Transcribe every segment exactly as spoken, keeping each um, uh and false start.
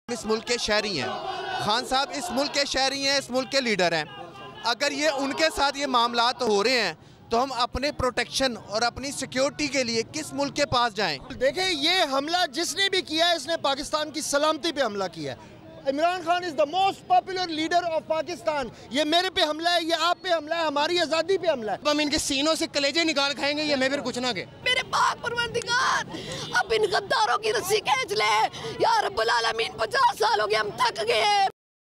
इस मुल्क के शहरी हैं, खान साहब इस मुल्क के शहरी हैं, इस मुल्क के लीडर हैं। अगर ये उनके साथ ये मामलात हो रहे हैं तो हम अपने प्रोटेक्शन और अपनी सिक्योरिटी के लिए किस मुल्क के पास जाएं? देखें, ये हमला जिसने भी किया है इसने पाकिस्तान की सलामती पे हमला किया है। Imran Khan is the most popular leader of Pakistan. ये मेरे पे हमला है, ये आप पे हमला है, हमारी आज़ादी पे हमला है। हम इनके सीनों से कलेजे निकाल खाएंगे, ये हमें फिर कुछ ना के। मेरे पाक परवरदिगार, अब इन गद्दारों की रस्सी खींच ले या रब्बुल आलमीन। पचास साल हो गए, हम थक गए।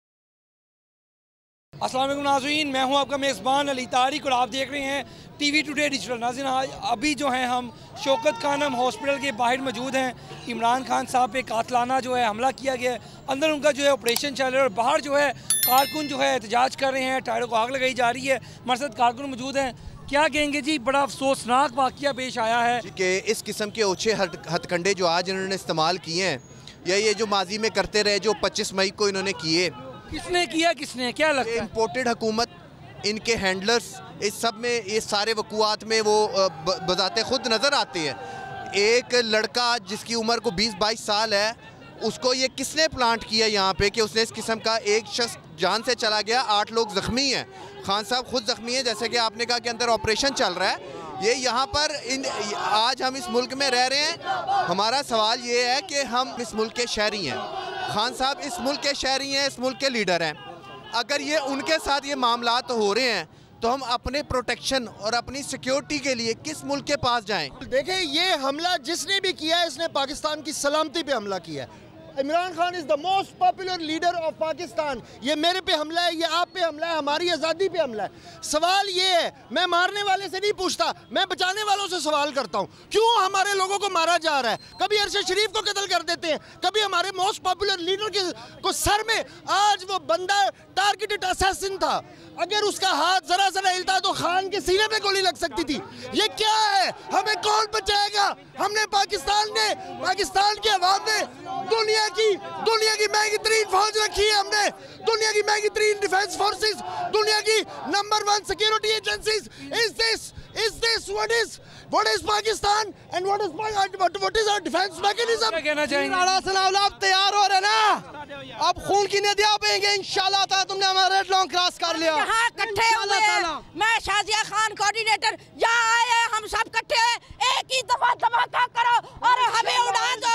अस्सलाम वालेकुम नाज़रीन, मैं हूं आपका मेज़बान अली तारिक और आप देख रहे हैं टीवी टुडे डिजिटल। नाज़रीन, आज अभी जो है हम शौकत खानम हॉस्पिटल के बाहर मौजूद हैं। इमरान खान साहब पे कातलाना जो है हमला किया गया है, अंदर उनका जो है ऑपरेशन चल रहा है और बाहर जो है कारकुन जो है एहतजाज कर रहे हैं, टायरों को आग लगाई जा रही है। हमारे साथ कारकुन मौजूद हैं, क्या कहेंगे जी? बड़ा अफसोसनाक वाक़या पेश आया है कि इस किस्म के ओछे हथकंडे जो आज इन्होंने इस्तेमाल किए हैं या ये जो माजी में करते रहे, जो पच्चीस मई को इन्होंने किए, किसने किया? किसने क्या लगता है? इम्पोर्टेड हुकूमत, इनके हैंडलर्स, इस सब में, ये सारे वक़ूआत में वो बजाते खुद नज़र आते हैं। एक लड़का जिसकी उम्र को बीस बाईस साल है, उसको ये किसने प्लांट किया यहाँ पे कि उसने इस किस्म का, एक शख्स जान से चला गया, आठ लोग ज़ख्मी हैं। खान साहब खुद ज़ख्मी हैं, जैसे कि आपने कहा कि अंदर ऑपरेशन चल रहा है। ये यहाँ पर इन आज हम इस मुल्क में रह रहे हैं। हमारा सवाल ये है कि हम इस मुल्क के शहरी हैं, खान साहब इस मुल्क के शहरी हैं, इस मुल्क के लीडर हैं। अगर ये उनके साथ ये मामलात हो रहे हैं तो हम अपने प्रोटेक्शन और अपनी सिक्योरिटी के लिए किस मुल्क के पास जाएं? देखें, ये हमला जिसने भी किया है इसने पाकिस्तान की सलामती पे हमला किया है। Imran Khan is the most popular leader of Pakistan. ये मेरे पे हमला है, ये आप पे हमला है, हमारी आज़ादी पे हमला है। सवाल ये है, मैं मारने वाले से नहीं पूछता, मैं बचाने वालों से सवाल करता हूँ। क्यों हमारे लोगों को मारा जा रहा है? कभी अरशद शरीफ को कत्ल कर देते हैं, कभी हमारे मोस्ट पॉपुलर लीडर के को सर में, आज वो बंदा टारगेटेड असैसिन था, अगर उसका हाथ जरा जरा हिलता तो खान के सीने पे गोली लग सकती थी। ये क्या है? हमें कौन बचाएगा? हमने पाकिस्तान ने, पाकिस्तान के अवाम ने दुनिया की दुनिया की महंगी तरीन फौज रखी है, हमने दुनिया की महंगी तरीन डिफेंस फोर्सेस, दुनिया की number one security agencies. Is this is this what is what is Pakistan and what is what what is our defence mechanism? क्या कहना चाहेंगे? राणा सनाउल्लाह आप तैयार हो रहे ना? अब खून की नदियां बहेंगे इंशाल्लाह ताला। तुमने हमारा रेड लॉन्ग क्रॉस कर लिया। यहाँ इकट्ठे हुए, मैं शाजिया खान कोऑर्डिनेटर, यहाँ आए हैं, हम सब इकट्ठे हैं। एक ही दफा धमाका करो और हमें उड़ा दो,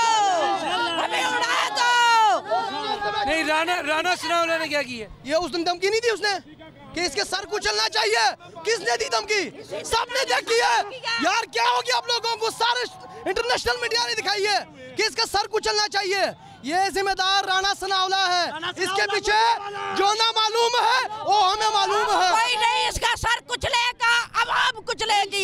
हमें उड़ा दो। नहीं, राणा राणा सनाउल्लाह ने क्या किया? ये उस दिन धमकी नहीं दी उसने कि इसके सर कुचलना चाहिए? किसने दी धमकी? सबने देखी है यार। क्या हो गया आप लोगों को? सारे इंटरनेशनल मीडिया ने दिखाई है कि इसका सर कुचलना चाहिए। ये जिम्मेदार राणा सनाउल्लाह है, इसके पीछे जो ना मालूम है वो हमें मालूम है। कोई नहीं इसका सर कुचलेगा, अवाम कुचलेगी,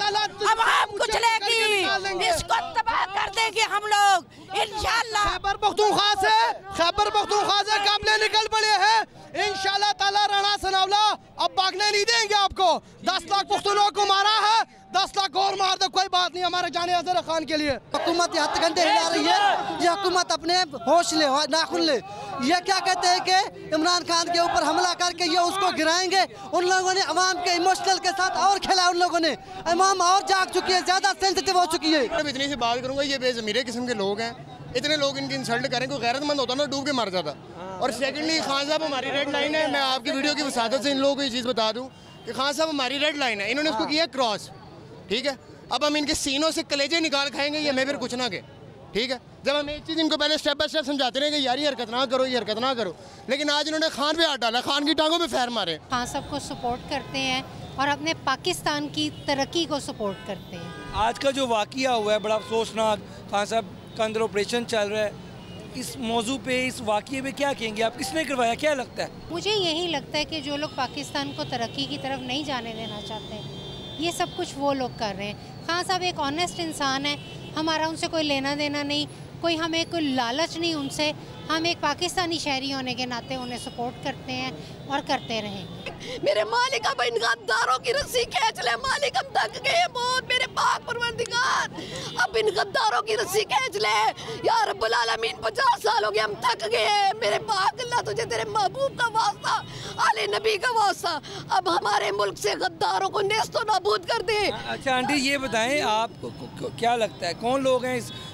अवाम कुचलेगी, इसको तबाह कर देंगे हम लोग इंशाल्लाह। खैबर पख्तूनख्वा से खैबर पख्तूनख्वा से काबले निकल पड़े हैं इंशाल्लाह ताला। राणा सनाउल्लाह अब भागने नहीं देंगे आपको। दस लाख पख्तूनों को मारा है, दस लाख और मार दो, कोई बात नहीं हमारे जाने अजहर खान के लिए। हुकूमत हथकंडे हिला रही है, ये हुकूमत अपने होश ले, नाखुन ले। ये क्या कहते हैं कि इमरान खान के ऊपर हमला करके ये उसको गिराएंगे। उन लोगों ने अवाम के इमोशनल के साथ और खेला, उन लोगों ने अवाम और जाग चुकी है, ज्यादा सेंसिटिव हो चुकी है। मैं इतनी सी बात करूँगा, ये बेज़मीरे किस्म के लोग हैं, इतने लोग इनकी इंसल्ट करें। कोई गैरतमंद होता ना डूब के मर जाता। और सेकेंडली, खान साहब हमारी रेड लाइन है। मैं आपकी वीडियो की वसादत से इन लोगों को ये चीज़ बता दूँ कि खान साहब हमारी रेड लाइन है, इन्होंने उसको किया क्रॉस, ठीक है। अब हम इनके सीनों से कलेजे निकाल खाएंगे, ये हमें फिर कुछ ना के, ठीक है। जब हम एक चीज़ इनको पहले स्टेप बाय स्टेप समझाते रहे कि यार ये हरकत ना करो, ये हरकत ना करो, लेकिन आज इन्होंने खान पे हाथ डाला, खान की टांगों पे फैर मारे। खान साहब को सपोर्ट करते हैं और अपने पाकिस्तान की तरक्की को सपोर्ट करते हैं। आज का जो वाक़या हुआ है बड़ा अफसोसनाक, खान साहब का अंदर ऑपरेशन चल रहा है, इस मौजू पे, इस वाक़ये में क्या कहेंगे आप? किसने करवाया, क्या लगता है? मुझे यही लगता है कि जो लोग पाकिस्तान को तरक्की की तरफ नहीं जाने देना चाहते, ये सब कुछ वो लोग कर रहे हैं। खान साहब एक ऑनेस्ट इंसान है, हमारा उनसे कोई लेना देना नहीं, कोई हमें कोई लालच नहीं उनसे। हम एक पाकिस्तानी शहरी होने के नाते उन्हें सपोर्ट करते हैं और करते रहेंगे। मेरे मालिक अब इन गद्दारों की रस्सी खींच ले, मालिक हम थक गए बहुत। मेरे पाक परवरदिगार, अब इन गद्दारों की रस्सी खींच ले या रब्बुल आलमीन। पचास साल हो गए, हम थक गए। मेरे पाक अल्लाह, तुझे तेरे महबूब का वास्ता, आले नबी का वास्ता, अब हमारे मुल्क से गद्दारों को नेस्तो नाबूद कर दे। अच्छा आंटी, ये बताएं आपको क्या लगता है कौन लोग हैं इस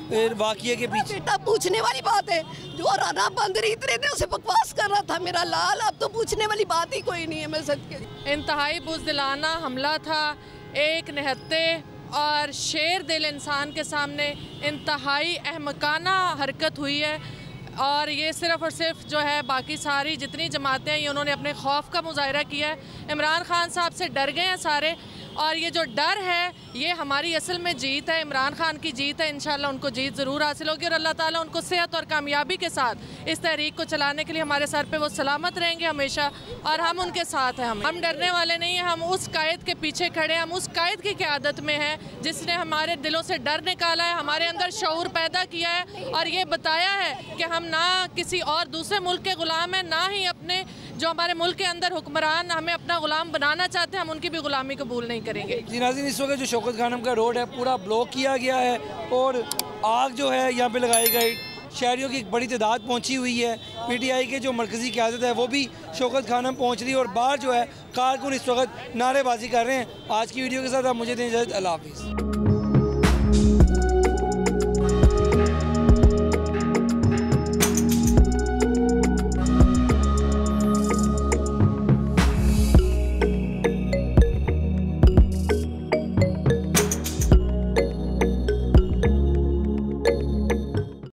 वाक़ये के पीछे? बेटा पूछने वाली बात है, जो राना बंदरी इतने दिन से बकवास कर रहा था मेरा लाल, अब तो पूछने वाली बात ही कोई नहीं है। मैं सच के इंतहाई बुज़दिलाना हमला था, एक निहत्ते और शेर दिल इंसान के सामने इंतहाई अहमकाना हरकत हुई है। और ये सिर्फ़ और सिर्फ जो है बाकी सारी जितनी जमातें हैं ये उन्होंने अपने खौफ का मुजाहरा किया है। इमरान खान साहब से डर गए हैं सारे, और ये जो डर है ये हमारी असल में जीत है, इमरान खान की जीत है। इंशाल्लाह उनको जीत ज़रूर हासिल होगी और अल्लाह ताला उनको सेहत और कामयाबी के साथ इस तहरीक को चलाने के लिए हमारे सर पे वो सलामत रहेंगे हमेशा, और हम उनके साथ हैं। हम हम डरने वाले नहीं हैं, हम उस कायद के पीछे खड़े हैं, हम उस कायद की क़यादत में हैं जिसने हमारे दिलों से डर निकाला है, हमारे अंदर शऊर पैदा किया है और ये बताया है कि हम ना किसी और दूसरे मुल्क के ग़ुलाम हैं, ना ही अपने जो हमारे मुल्क के अंदर हुक्मरान हमें अपना ग़ुलाम बनाना चाहते हैं, हम उनकी भी ग़ुलामी कबूल नहीं करेंगे। जी नाज़रीन, इस वक्त जो शौकत खानम का रोड है पूरा ब्लॉक किया गया है और आग जो है यहाँ पे लगाई गई, शहरियों की एक बड़ी तादाद पहुँची हुई है। पीटीआई के जो मरकज़ी क़यादत है वो भी शौकत खानम पहुँच रही है और बाहर जो है कारकुन इस वक्त नारेबाजी कर रहे हैं। आज की वीडियो के साथ आप मुझे दें इजाज़त, अल्लाह हाफ़िज़।